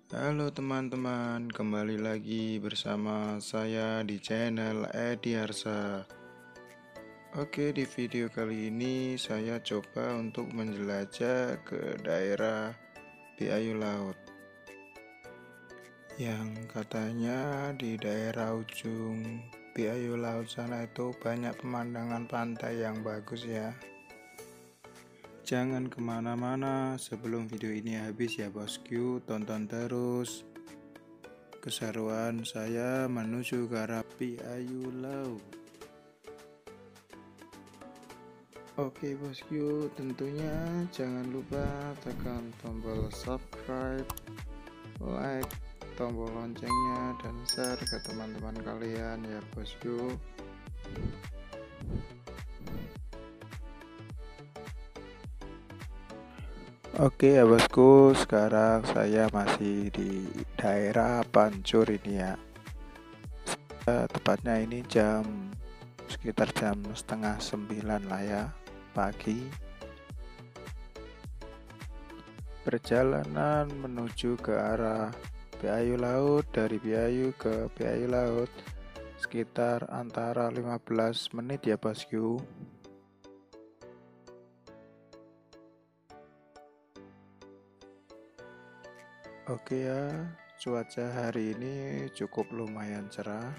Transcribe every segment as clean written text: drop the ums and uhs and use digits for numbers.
Halo teman-teman, kembali lagi bersama saya di channel Edi Harsa. Oke, di video kali ini saya coba untuk menjelajah ke daerah Biayu Laut, yang katanya di daerah ujung Biayu Laut sana itu banyak pemandangan pantai yang bagus ya. Jangan kemana-mana sebelum video ini habis ya bosku, tonton terus keseruan saya menuju ke arah Biayu Laut. Oke bosku, tentunya jangan lupa tekan tombol subscribe, like, tombol loncengnya, dan share ke teman-teman kalian ya bosku. Oke ya bosku, sekarang saya masih di daerah Pancur ini ya. Tepatnya ini sekitar jam setengah 9 lah ya pagi. Perjalanan menuju ke arah Biayu Laut, dari Biayu ke Biayu Laut sekitar antara 15 menit ya bosku. Oke ya, cuaca hari ini cukup lumayan cerah.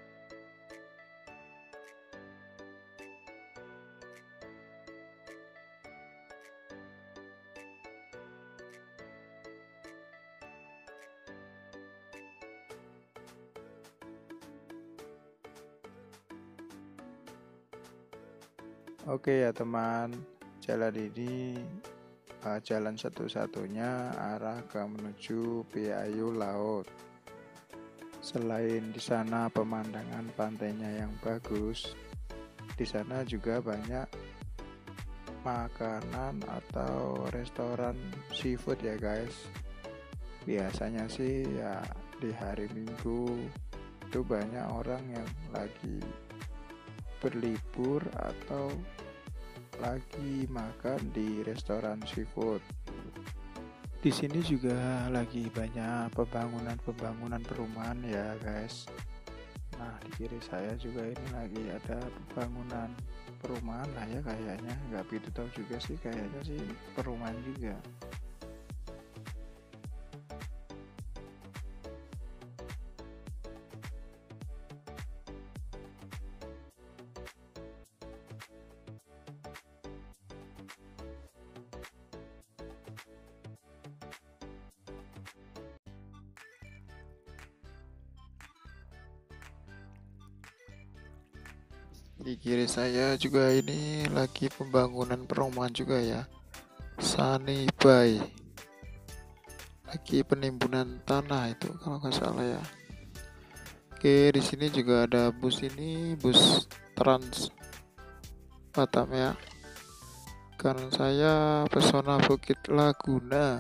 Oke ya teman, jalan ini jalan satu-satunya arah ke menuju Biayu Laut. Selain di sana pemandangan pantainya yang bagus, di sana juga banyak makanan atau restoran seafood ya guys. Biasanya sih ya di hari Minggu itu banyak orang yang lagi berlibur atau lagi makan di restoran seafood. Di sini juga lagi banyak pembangunan perumahan ya guys. Nah di kiri saya juga ini lagi ada pembangunan perumahan lah ya kayaknya. Nggak begitu tahu juga sih, kayaknya sih perumahan juga. Di kiri saya juga ini lagi pembangunan perumahan juga ya. Sunny Bay. Lagi penimbunan tanah itu kalau nggak salah ya. Oke, di sini juga ada bus Trans Batam ya. Karena saya pesona Bukit Laguna.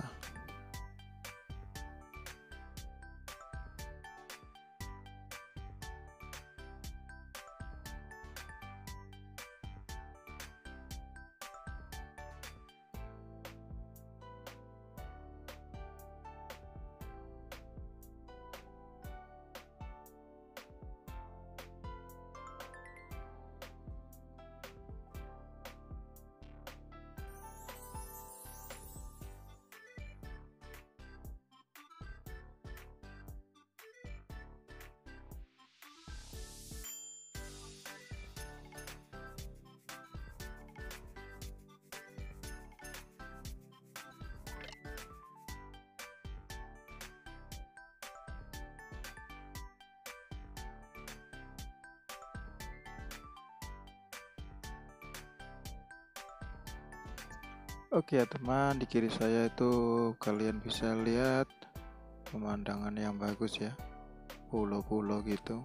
Oke ya teman, di kiri saya itu kalian bisa lihat pemandangan yang bagus ya, pulau-pulau gitu.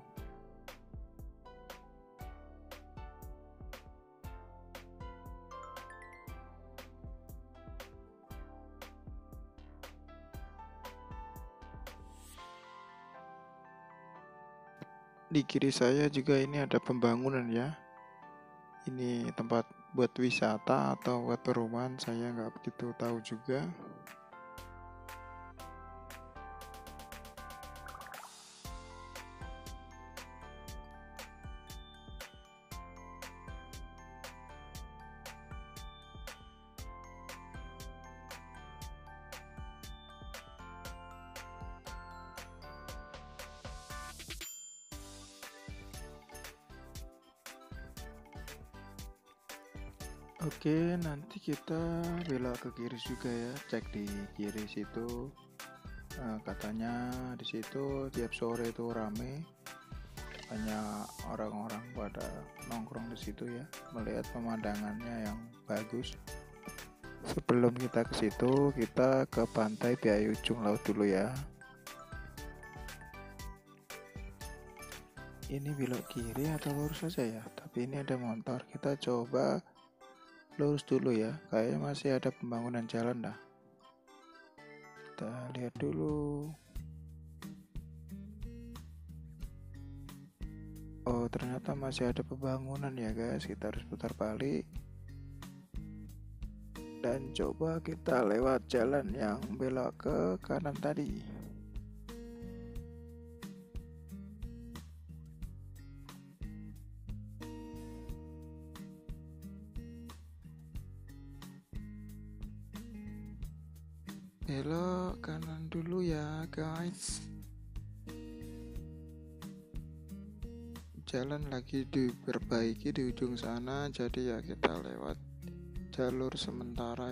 Di kiri saya juga ini ada pembangunan ya. Ini tempat buat wisata atau buat perumahan, saya nggak begitu tahu juga. Oke, nanti kita belok ke kiri juga ya. Cek di kiri situ. Katanya di situ tiap sore itu rame, banyak orang-orang pada nongkrong di situ ya, melihat pemandangannya yang bagus. Sebelum kita ke situ, kita ke pantai Biaya Ujung Laut dulu ya. Ini belok kiri atau lurus saja ya? Tapi ini ada motor. Kita coba lurus dulu ya. Kayaknya masih ada pembangunan jalan dah. Kita lihat dulu. Oh, ternyata masih ada pembangunan ya guys. Kita harus putar balik. Dan coba kita lewat jalan yang belok ke kanan tadi. Belok kanan dulu ya guys. Jalan lagi diperbaiki di ujung sana, jadi ya kita lewat jalur sementara.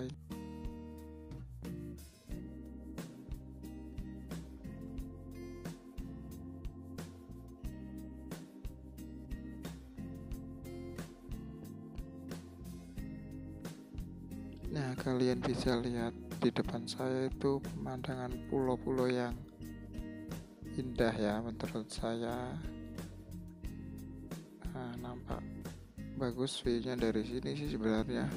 Nah, kalian bisa lihat di depan saya itu pemandangan pulau-pulau yang indah ya menurut saya. Nah, nampak bagus view-nya dari sini sih sebenarnya.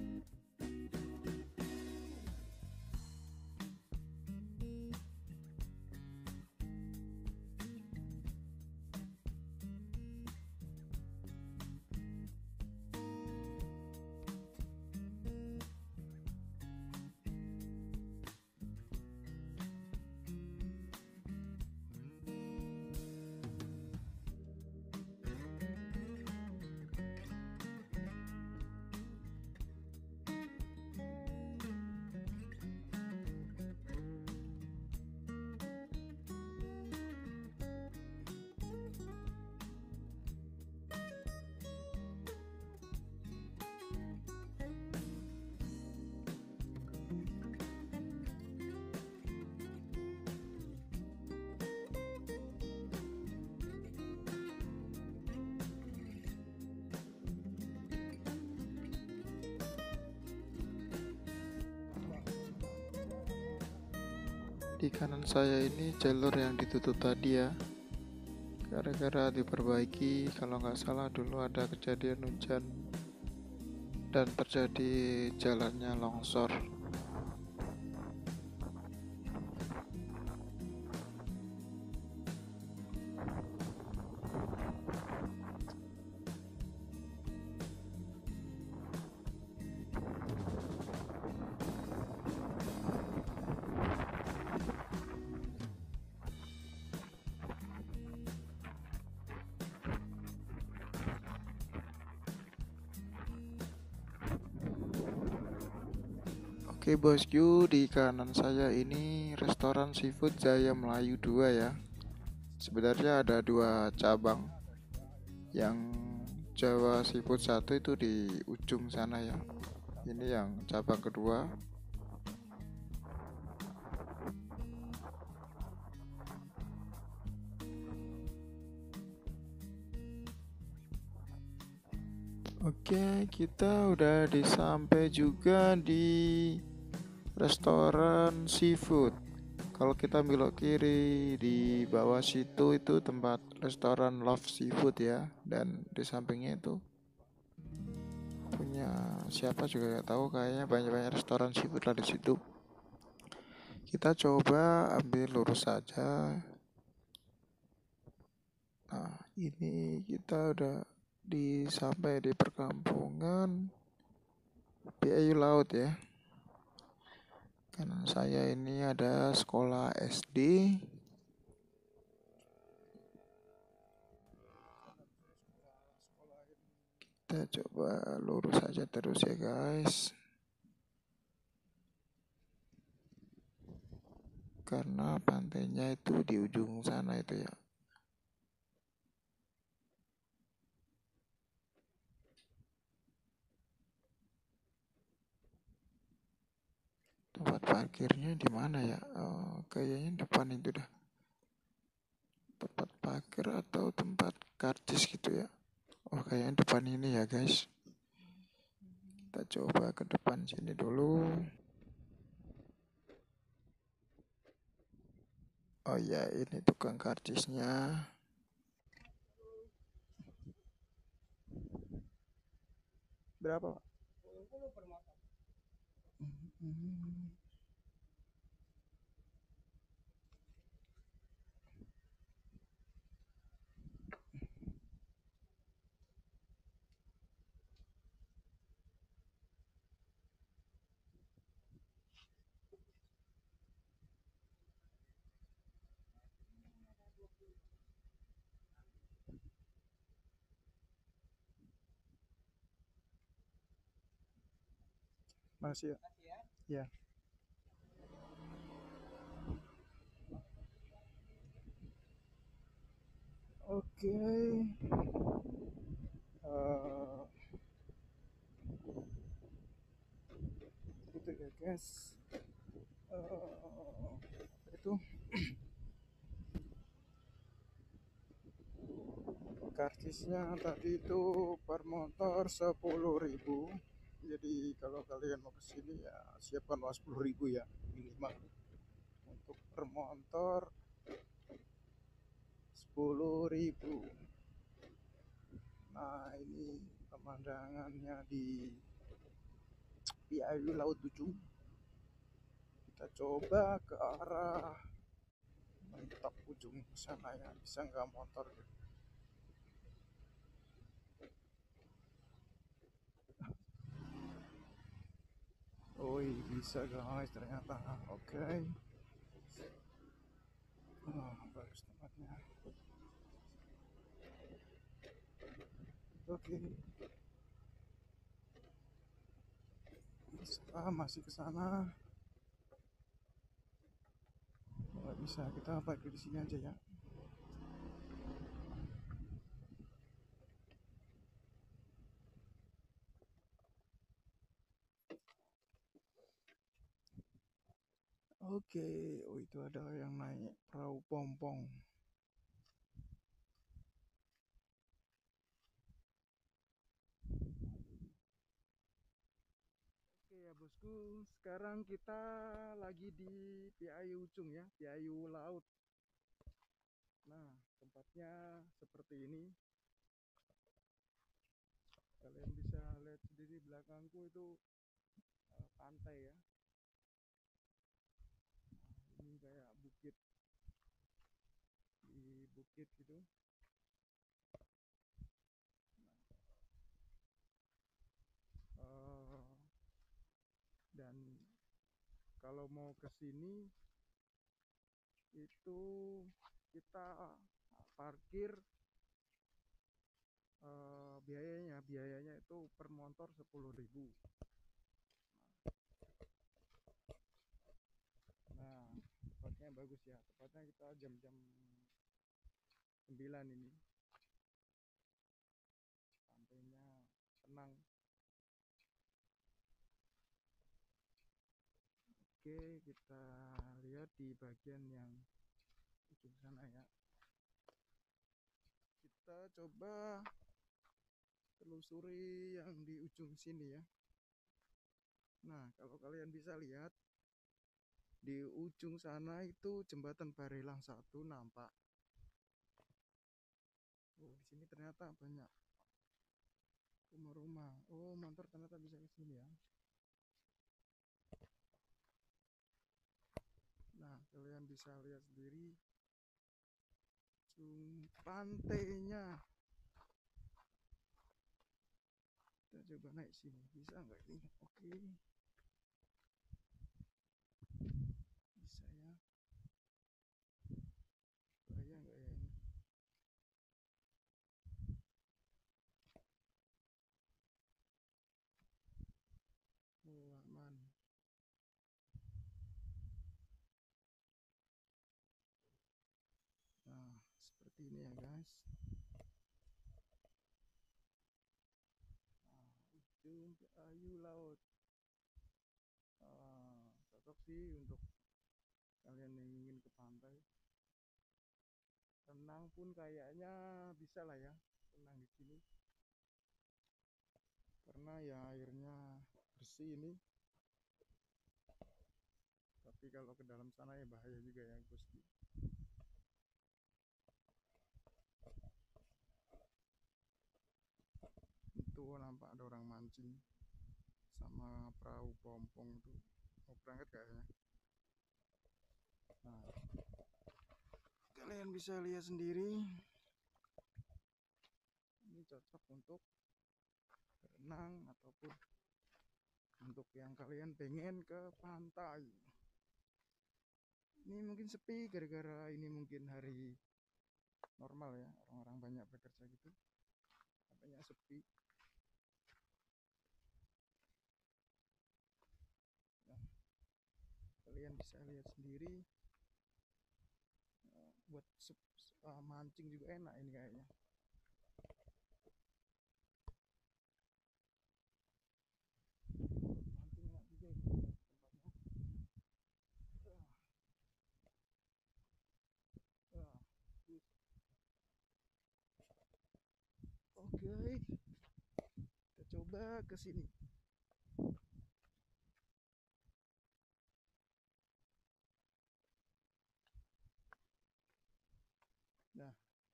Di kanan saya ini jalur yang ditutup tadi ya, gara-gara diperbaiki. Kalau nggak salah dulu ada kejadian hujan dan terjadi jalannya longsor. Oke bosku, di kanan saya ini restoran seafood Jaya Melayu 2 ya. Sebenarnya ada dua cabang. Yang Jawa Seafood 1 itu di ujung sana ya. Ini yang cabang kedua. Oke, kita udah sampai juga di restoran seafood. Kalau kita belok kiri di bawah situ itu tempat restoran Love Seafood ya, dan di sampingnya itu punya siapa juga gak tahu, kayaknya banyak restoran seafood lah di situ. Kita coba ambil lurus saja. Nah, ini kita udah sampai di perkampungan Biaya Laut ya. Kanan saya ini ada sekolah SD. Kita coba lurus saja terus ya guys, karena pantainya itu di ujung sana itu ya. parkirnya di mana ya? Oh, kayaknya depan itu dah. Tempat parkir atau tempat karcis gitu ya. Oh, kayaknya depan ini ya, guys. Kita coba ke depan sini dulu. Oh ya, ini tukang karcisnya. Berapa, Pak? Masih ya? Ya. Oke. Eh, itu ya, guys. Itu karcisnya tadi itu per motor 10.000. Jadi kalau kalian mau kesini ya siapkan uang 10.000 ya minimal untuk per motor 10.000. Nah, ini pemandangannya di PIU Laut 7. Kita coba ke arah mentok ujung sana ya, bisa nggak motor gitu. Oh, bisa guys ternyata. Oke. Oh, bagus tempatnya. Oke. Masih ke sana. Nggak bisa, kita parkir di sini aja ya. Oke, oh itu ada yang naik perahu pompong. Oke ya bosku, sekarang kita lagi di PIU Ujung ya, PIU Laut. Nah, tempatnya seperti ini. Kalian bisa lihat sendiri belakangku itu pantai ya. Ini kayak bukit, di bukit gitu. Uh, dan kalau mau ke sini itu kita parkir, biayanya itu per motor 10.000. Nah, tempatnya bagus ya. Tepatnya kita jam-jam 9 ini. Pantainya tenang. Oke, kita lihat di bagian yang ujung sana ya. Kita coba telusuri yang di ujung sini ya. Nah, kalau kalian bisa lihat di ujung sana itu jembatan Barelang 1 nampak. Oh, di sini ternyata banyak rumah-rumah. Oh, motor ternyata bisa ke sini ya. Nah, kalian bisa lihat sendiri ujung pantainya. Kita coba naik sini, bisa nggak ini? Oke, bisa ya. Bahaya nggak ya ini? Oh, aman. Nah, seperti ini ya guys. Nah, ujung ayu laut. Cocok sih untuk kalian yang ingin ke pantai. Renang pun kayaknya bisa lah ya, renang di sini. Karena ya airnya bersih ini. Tapi kalau ke dalam sana ya bahaya juga ya, Gusti. Itu nampak ada orang mancing sama perahu pompong tuh mau berangkat kayaknya. Nah, kalian bisa lihat sendiri, ini cocok untuk berenang ataupun untuk yang kalian pengen ke pantai. Ini mungkin sepi gara-gara ini mungkin hari normal ya, orang-orang banyak bekerja gitu, banyak sepi. Nah, kalian bisa lihat sendiri, buat mancing juga enak ini kayaknya. Mancing enak juga ini tempatnya. Oke, kita coba ke sini. Nah,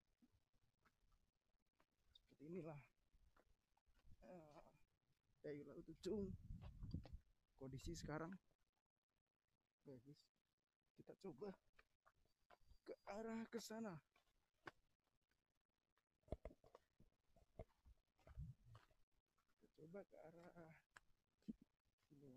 seperti inilah kayu laut Ujung kondisi sekarang. Bagus, kita coba ke arah ke sana. Kita coba ke arah sini.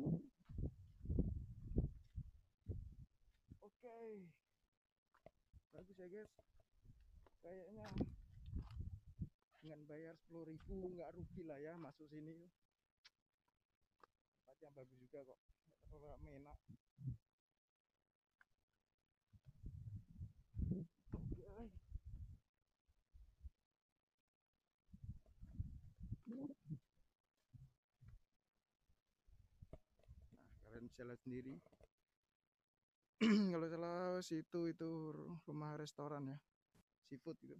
Oke, bagus ya guys. Kayaknya dengan bayar 10.000 nggak rugi lah ya masuk sini. Tempat yang bagus juga kok, nggak terlalu rame, enak. Oke. Nah, kalian bisa lihat sendiri. Kalau salah situ itu rumah restoran ya, seafood gitu.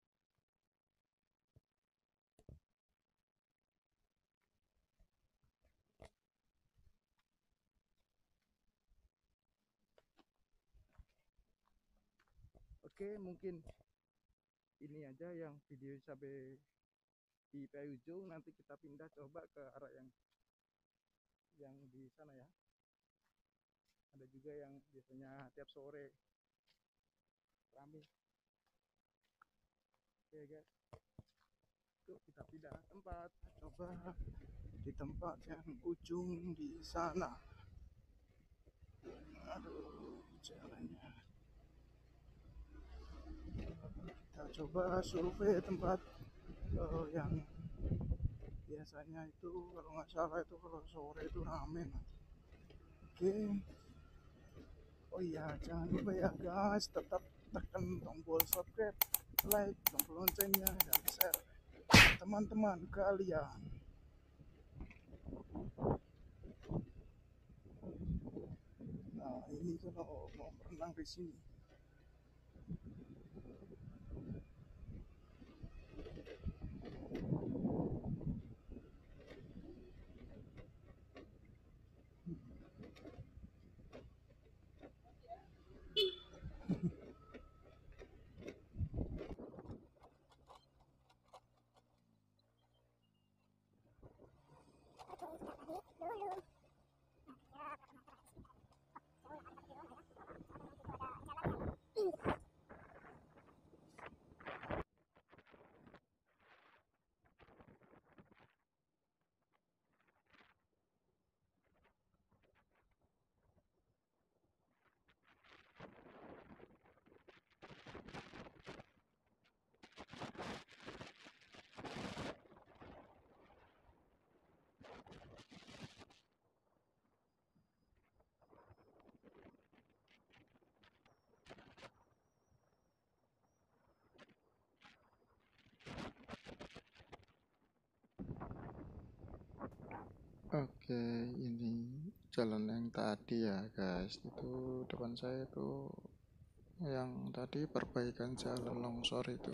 Oke, mungkin ini aja yang video sampai di Ujung. Nanti kita pindah coba ke arah yang di sana ya. Ada juga yang biasanya tiap sore ramai. Oke guys, yuk kita pindah tempat, coba di tempat yang ujung di sana. Aduh, jalannya. Kita coba survei tempat yang biasanya itu kalau nggak salah itu kalau sore itu rame. Oke. Oh iya, jangan lupa ya guys, tetap tekan tombol subscribe, like, tombol loncengnya, dan share teman-teman kalian. Nah, ini kalau mau berenang di sini. Oke, ini jalan yang tadi ya guys, itu depan saya tuh yang tadi perbaikan jalan longsor itu.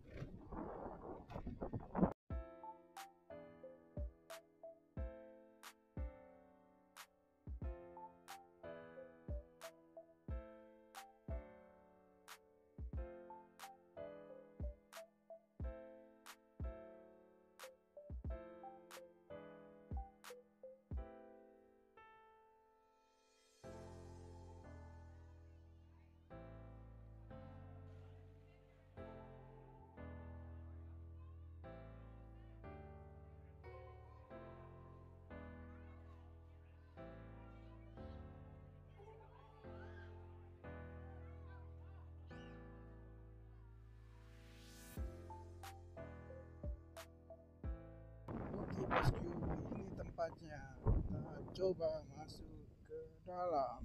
Oke bosku, ini tempatnya. Kita coba masuk ke dalam.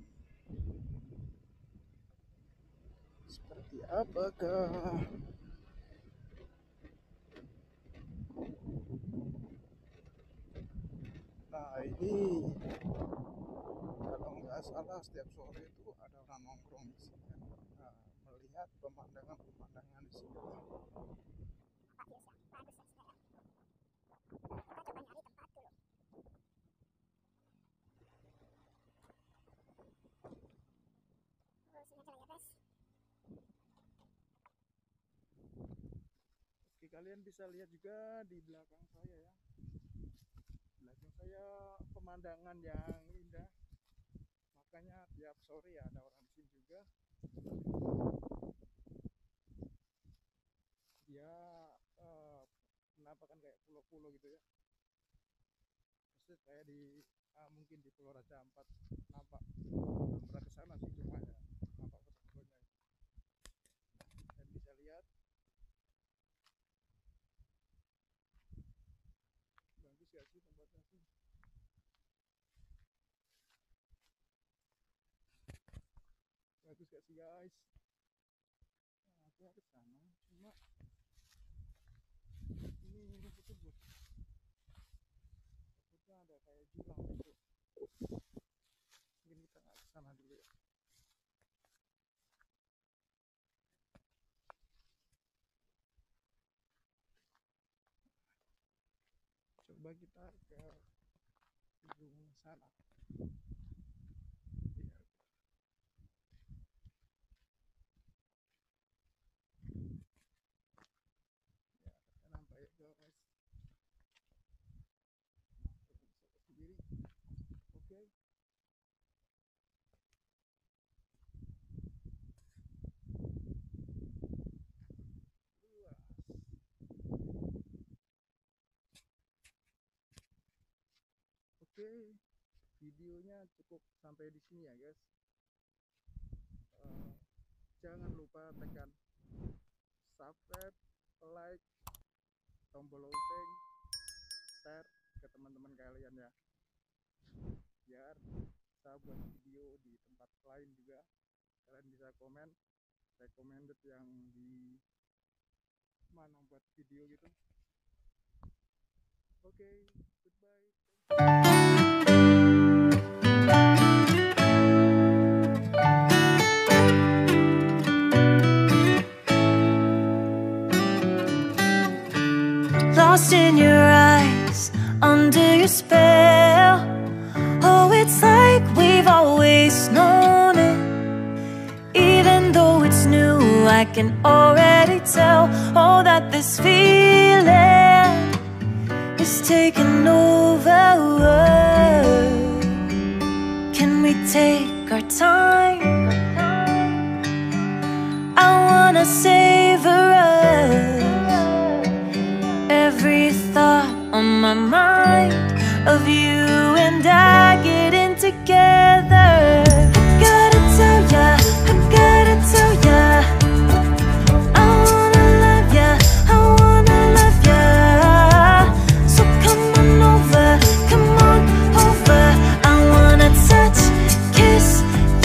Seperti apakah? Nah ini kalau nggak salah setiap sore itu ada orang nongkrong di sini. Nah, melihat pemandangan-pemandangan di sini. Oke, kalian bisa lihat juga di belakang saya ya. Belakang saya pemandangan yang indah. Makanya tiap sore ya ada orang di sini juga. Dia menampakkan kayak pulau-pulau gitu ya. Maksud saya di mungkin di Pulau Raja Ampat nampak. Belum pernah ke sana sih, cuma ya nampak foto-fotonya. Dan bisa lihat bagus gak sih tempatnya sih? Bagus gak sih guys? Nah, aku ke sana cuma ini rumput tebus. Rumputnya ada kayak jurang gitu. Mungkin kita nggak ke sana dulu ya. Coba kita ke ujung sana. Ya, nampak ya guys. Sendiri. Oke. Luas. Oke, videonya cukup sampai di sini ya guys. Jangan lupa tekan subscribe, like, tombol lonceng, share ke teman-teman kalian ya, biar bisa buat video di tempat lain juga. Kalian bisa komen recommended yang di mana buat video gitu. Oke, goodbye. Lost in your eyes, under your spell. Oh, it's like we've always known it. Even though it's new, I can already tell. Oh, that this feeling is taking over. Can we take our time? I wanna savor us. Every thought on my mind of you